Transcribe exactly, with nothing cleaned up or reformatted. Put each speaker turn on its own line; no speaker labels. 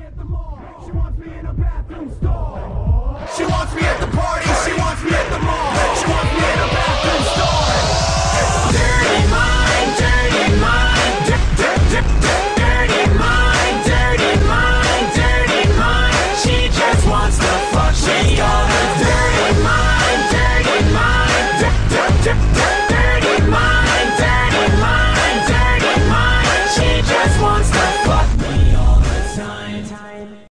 at the mall. She wants me in a bathroom stall. She wants me at the party.